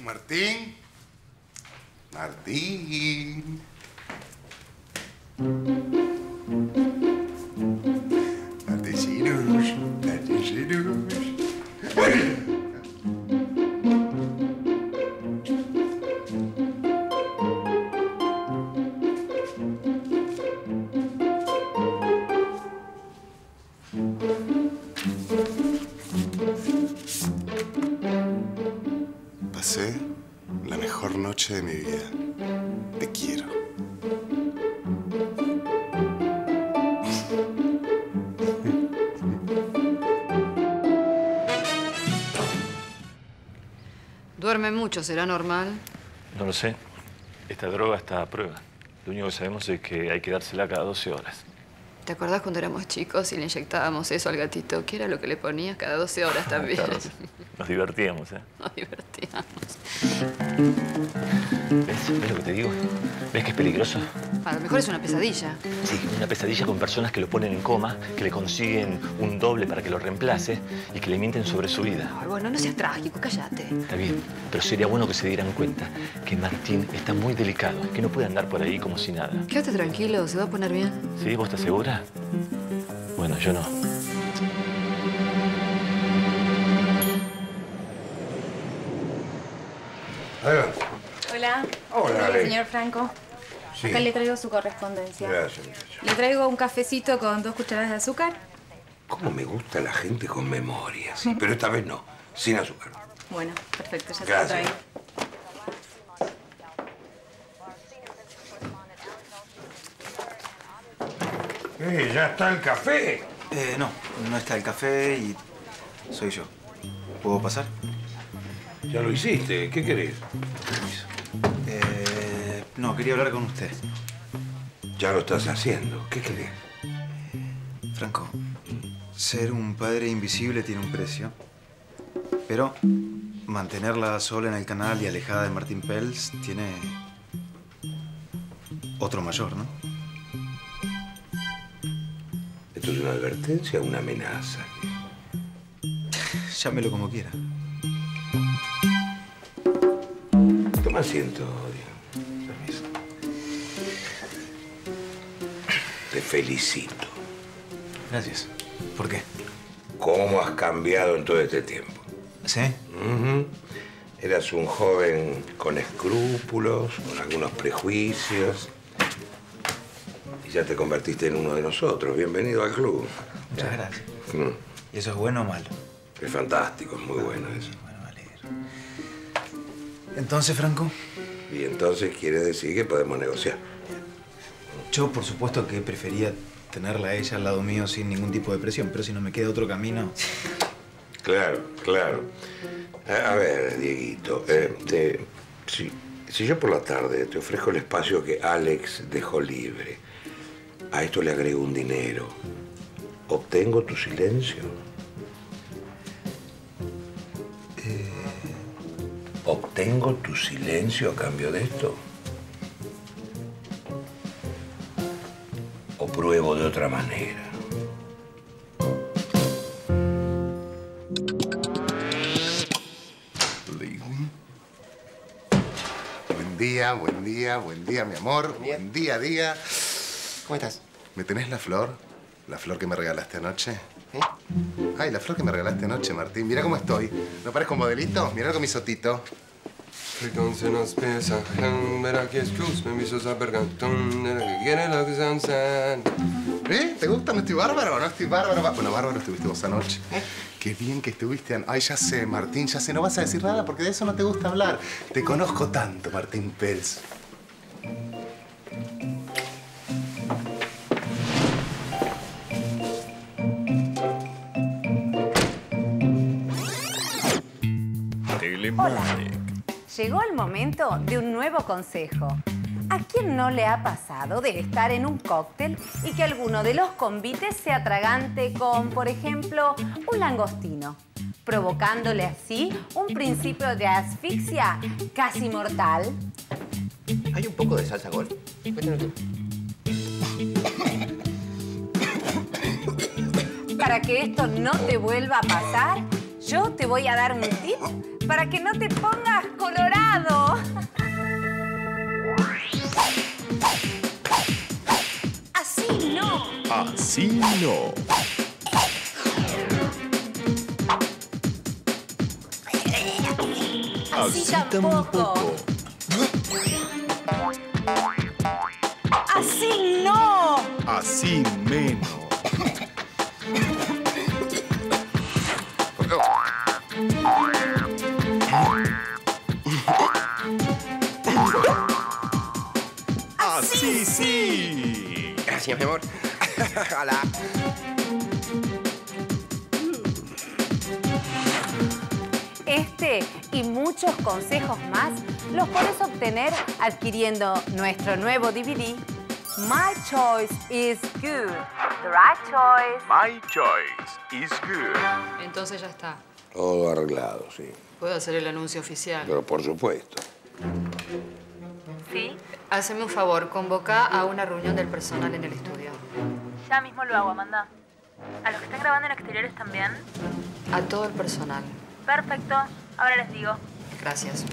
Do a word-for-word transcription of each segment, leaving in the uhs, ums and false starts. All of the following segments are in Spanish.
Martín. Martín. Martincinos. Martincinos. Pasé la mejor noche de mi vida. Te quiero. Duerme mucho, ¿será normal? No lo sé. Esta droga está a prueba. Lo único que sabemos es que hay que dársela cada doce horas. ¿Te acordás cuando éramos chicos y le inyectábamos eso al gatito? ¿Qué era lo que le ponías cada doce horas también? Claro, nos divertíamos, ¿eh? Nos divertíamos. ¿Ves? ¿Ves lo que te digo? ¿Ves que es peligroso? A lo mejor es una pesadilla. Sí, una pesadilla con personas que lo ponen en coma, que le consiguen un doble para que lo reemplace y que le mienten sobre su vida. Ay, bueno, no seas trágico, cállate. Está bien, pero sería bueno que se dieran cuenta que Martín está muy delicado, que no puede andar por ahí como si nada. Quédate tranquilo, se va a poner bien. ¿Sí? ¿Vos estás segura? Bueno, yo no. Adelante. Hola. Hola, Hola, Ale. señor Franco. Sí. Acá le traigo su correspondencia. Gracias, gracias. Le traigo un cafecito con dos cucharadas de azúcar. Cómo me gusta la gente con memoria, sí. Pero esta vez no, sin azúcar. Bueno, perfecto, ya se lo Gracias. traigo. Eh, ya está el café. Eh, no, no está el café y soy yo. ¿Puedo pasar? Ya lo hiciste, ¿qué querés? Permiso. Eh, no, quería hablar con usted. Ya lo estás haciendo, ¿qué querés? Franco, ser un padre invisible tiene un precio. Pero mantenerla sola en el canal y alejada de Martín Pels tiene otro mayor, ¿no? ¿Esto es una advertencia o una amenaza? Llámelo como quiera. Toma asiento, Diego. Permiso. Te felicito. Gracias. ¿Por qué? ¿Cómo has cambiado en todo este tiempo? ¿Sí? Uh-huh. Eras un joven con escrúpulos, con algunos prejuicios. Y ya te convertiste en uno de nosotros. Bienvenido al club. Muchas gracias. Mm. ¿Y eso es bueno o malo? Es fantástico, es muy bueno eso. Bueno, me alegro. Entonces, Franco, Y entonces quiere decir que podemos negociar. yo por supuesto que prefería tenerla a ella al lado mío sin ningún tipo de presión, pero si no me queda otro camino... Claro, claro. A, a ver, Dieguito, eh, te- si, si yo por la tarde te ofrezco el espacio que Alex dejó libre, a esto le agrego un dinero, ¿obtengo tu silencio? Eh, ¿Obtengo tu silencio a cambio de esto? ¿O pruebo de otra manera? Buen día, buen día, buen día, mi amor. Buen día, día. ¿Cómo estás? ¿Me tenés la flor? ¿La flor que me regalaste anoche? ¿Eh? Ay, la flor que me regalaste anoche, Martín. Mira cómo estoy. ¿No parezco un modelito? Mira con mi sotito. Frequenze non spesa, verá que excuse me hizo saber cantón, que quiere lo que se san. ¿Eh? ¿Te gusta? ¿No estoy bárbaro? ¿No estoy bárbaro? Bueno, bárbaro estuviste vos anoche. Qué bien que estuviste. An... Ay, ya sé, Martín, ya sé. No vas a decir nada porque de eso no te gusta hablar. Te conozco tanto, Martín Pels. Llegó el momento de un nuevo consejo. ¿A quién no le ha pasado de estar en un cóctel y que alguno de los convites se atragante con, por ejemplo, un langostino, provocándole así un principio de asfixia casi mortal? Hay un poco de salsa golf. Cuéntanos tú. Para que esto no te vuelva a pasar, yo te voy a dar un tip para que no te pongas colorado. Así no. Así no. Así, Así tampoco. tampoco. Así no. Así menos. Así sí. Gracias, mi amor. Hola. Este y muchos consejos más los puedes obtener adquiriendo nuestro nuevo D V D, My Choice is Good. The right choice. My choice is good. Entonces ya está. Todo arreglado, sí. Puedo hacer el anuncio oficial. Pero por supuesto. ¿Sí? Haceme un favor, convoca a una reunión del personal en el estudio. Ya mismo lo hago, Amanda. ¿A los que están grabando en exteriores también? A todo el personal. Perfecto. Ahora les digo. Gracias.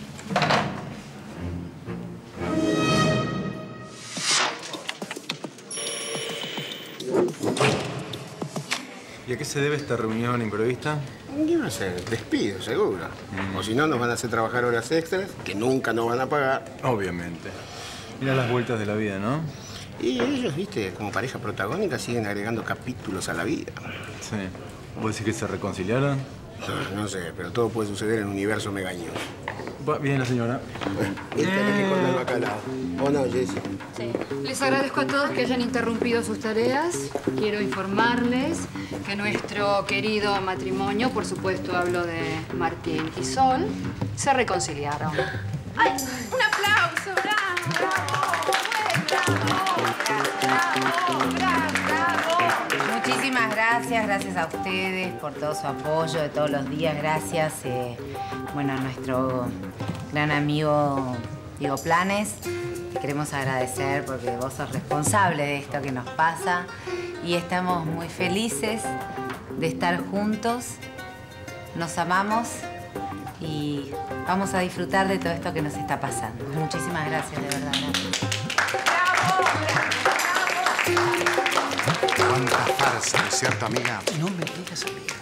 ¿Y a qué se debe esta reunión imprevista? Yo no sé, despido, seguro. O si no, nos van a hacer trabajar horas extras que nunca nos van a pagar. Obviamente. Mira las vueltas de la vida, ¿no? Y ellos, viste, como pareja protagónica, siguen agregando capítulos a la vida. Sí. ¿Vos decís que se reconciliaron? No, no sé, pero todo puede suceder en un universo megañoso. Va bien la señora. Esta es que corta el bacalao. ¿O no, Jessy? Sí. Les agradezco a todos que hayan interrumpido sus tareas. Quiero informarles que nuestro querido matrimonio, por supuesto hablo de Martín y Sol, se reconciliaron. ¡Ay! ¡Un aplauso! ¡Bravo! ¡Bravo! ¡Bravo! ¡Bravo! Muchísimas gracias, gracias a ustedes por todo su apoyo de todos los días. Gracias, eh, bueno, a nuestro gran amigo Diego Planes. Te queremos agradecer porque vos sos responsable de esto que nos pasa y estamos muy felices de estar juntos. Nos amamos y vamos a disfrutar de todo esto que nos está pasando. Muchísimas gracias, de verdad. ¡Bravo! Cuánta farsa, ¿no es cierto, amiga? No me digas, amiga.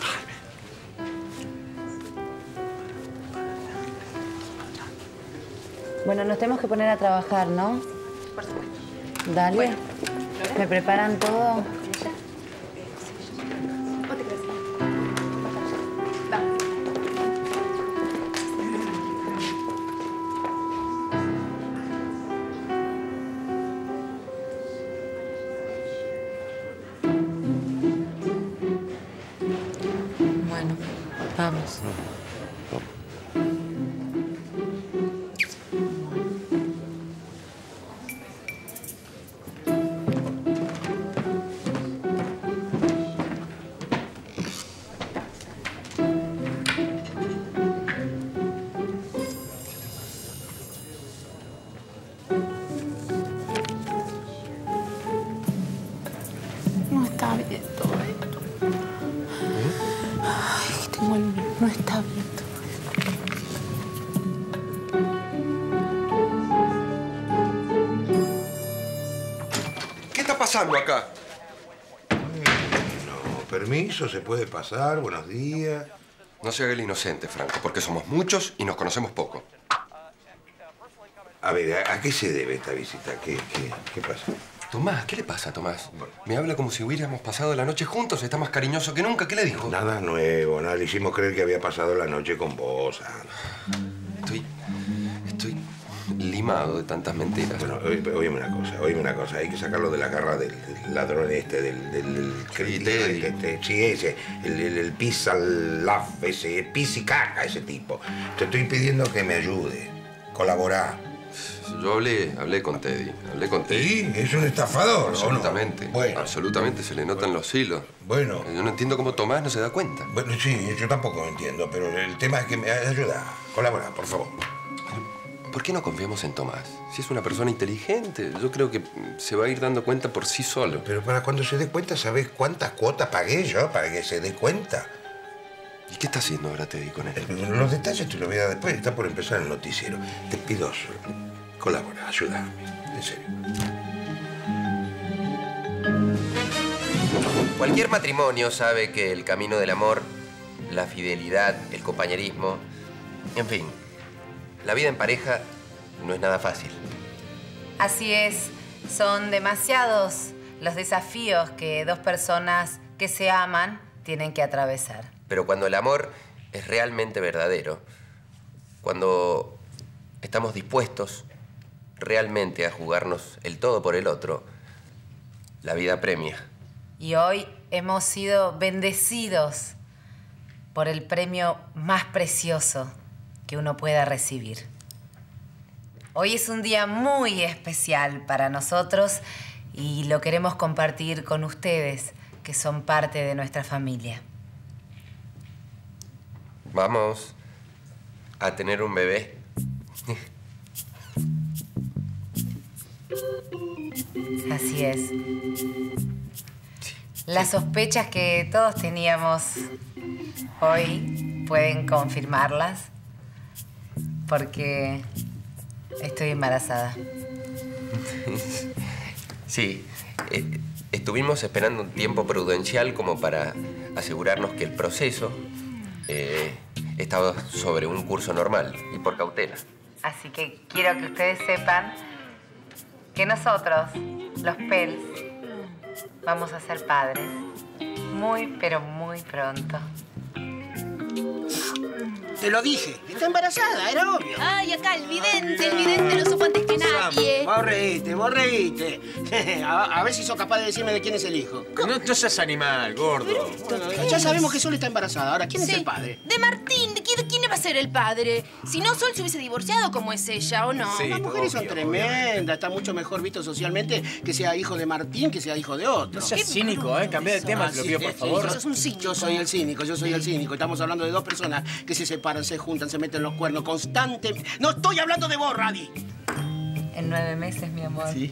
Bueno, nos tenemos que poner a trabajar, ¿no? Por supuesto. Dale. Bueno, ¿me preparan todo? Bueno, vamos. No está bien todo esto. Ay, tengo el... No está bien todo esto. ¿Qué está pasando acá? No, permiso, se puede pasar, buenos días. No se haga el inocente, Franco, porque somos muchos y nos conocemos poco. A ver, ¿a, a qué se debe esta visita? ¿Qué, qué, qué pasa? Tomás, ¿qué le pasa, Tomás? Me habla como si hubiéramos pasado la noche juntos, está más cariñoso que nunca. ¿Qué le dijo? Nada nuevo, nada. Le hicimos creer que había pasado la noche con vos, Ana. Estoy... estoy limado de tantas mentiras. Bueno, oí- oíme una cosa, oíme una cosa. Hay que sacarlo de la garra del, del ladrón este, del... del, del Sí, Teddy. que te- sí, ese. El, el, el pizza laf, ese, pis y caca, ese tipo. Te estoy pidiendo que me ayude. Colaborá. Yo hablé, hablé con Teddy. Hablé con Teddy. ¿Sí? ¿Es un estafador o no? Absolutamente. Bueno. Absolutamente, se le notan los hilos. Bueno. Yo no entiendo cómo Tomás no se da cuenta. Bueno, sí, yo tampoco lo entiendo, pero el tema es que me ayuda. Colabora, por favor. ¿Por qué no confiamos en Tomás? Si es una persona inteligente, yo creo que se va a ir dando cuenta por sí solo. Pero para cuando se dé cuenta, ¿sabés cuántas cuotas pagué yo para que se dé cuenta? ¿Y qué está haciendo ahora Teddy con él? Los detalles te los voy a dar después. Está por empezar el noticiero. Te pido solo. Colabora, ayúdame. En serio. Cualquier matrimonio sabe que el camino del amor, la fidelidad, el compañerismo, en fin, la vida en pareja no es nada fácil. Así es, son demasiados los desafíos que dos personas que se aman tienen que atravesar. Pero cuando el amor es realmente verdadero, cuando estamos dispuestos realmente a jugarnos el todo por el otro, la vida premia. Y hoy hemos sido bendecidos por el premio más precioso que uno pueda recibir. Hoy es un día muy especial para nosotros y lo queremos compartir con ustedes, que son parte de nuestra familia. Vamos a tener un bebé. Así es. Las sospechas que todos teníamos hoy pueden confirmarlas porque estoy embarazada. Sí, eh, estuvimos esperando un tiempo prudencial como para asegurarnos que el proceso eh, estaba sobre un curso normal y por cautela. Así que quiero que ustedes sepan que nosotros, los Pels, vamos a ser padres muy, pero muy pronto. Te lo dije. Está embarazada, era obvio. Ay, acá el vidente, el vidente lo supo antes que nadie. Vos reíste, vos reíste. A, a ver si sos capaz de decirme de quién es el hijo. No, no seas animal, gordo. Bueno, ya sabemos que Sol está embarazada. Ahora, ¿quién Sí, es el padre? de Martín. ¿De quién, quién va a ser el padre? Si no, Sol se hubiese divorciado como es ella, ¿o no? Sí, Las mujeres son obvio, tremendas. Está mucho mejor visto socialmente que sea hijo de Martín que sea hijo de otro. No seas cínico, ¿eh? Cambiá de tema, Ah, te lo sí, pido, por sí, favor. sí, sos un cínico. Yo soy el cínico, yo soy el cínico. Estamos hablando de dos personas que se separan, se juntan, se meten los cuernos constantemente. No estoy hablando de vos, Radi. En nueve meses, mi amor. Sí.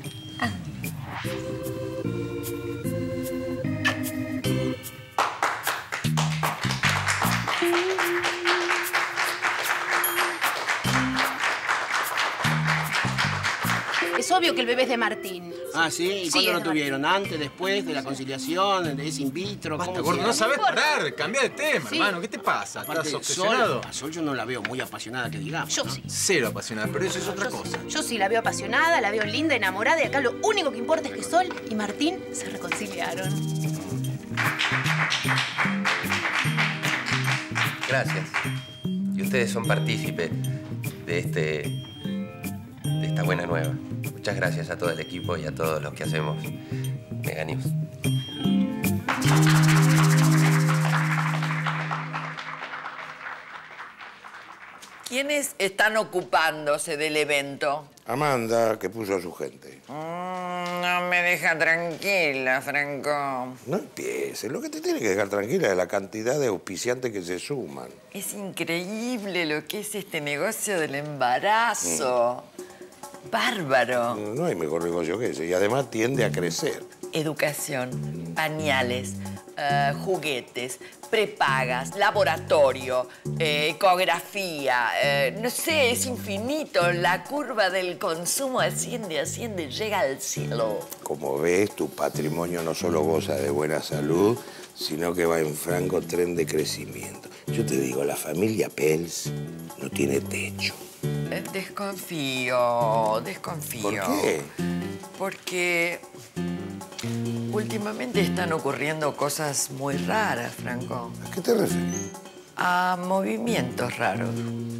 Es obvio que el bebé es de Martín. Ah, ¿sí? ¿Y Sí, cuándo es lo de tuvieron? ¿Antes, después, de la conciliación, de ese in vitro? Basta, ¿Cómo gordo, se no llama? sabes No importa. parar. Cambia de tema, Sí. hermano. ¿Qué te pasa? ¿Estás Aparte, obsesionado? Sol, a Sol yo no la veo muy apasionada, que digamos. Yo ¿no? sí. Cero apasionada, pero eso es otra cosa. Yo sí la veo apasionada, la veo linda, enamorada, y acá lo único que importa es que Sol y Martín se reconciliaron. Gracias. Y ustedes son partícipes de este, de esta buena nueva. Muchas gracias a todo el equipo y a todos los que hacemos Mega News. ¿Quiénes están ocupándose del evento? Amanda, que puso a su gente. Mm, no me deja tranquila, Franco. No empieces. Lo que te tiene que dejar tranquila es la cantidad de auspiciantes que se suman. Es increíble lo que es este negocio del embarazo. Mm. Bárbaro. No, no hay mejor negocio que ese. Y además tiende a crecer. Educación, pañales, uh, juguetes, prepagas, laboratorio, eh, ecografía, eh, no sé, es infinito. La curva del consumo asciende, asciende, llega al cielo. Como ves, tu patrimonio no solo goza de buena salud, sino que va en franco tren de crecimiento. Yo te digo, la familia Pels no tiene techo. Eh, Desconfío, desconfío. ¿Por qué? Porque últimamente están ocurriendo cosas muy raras, Franco. ¿A qué te refieres? A movimientos raros.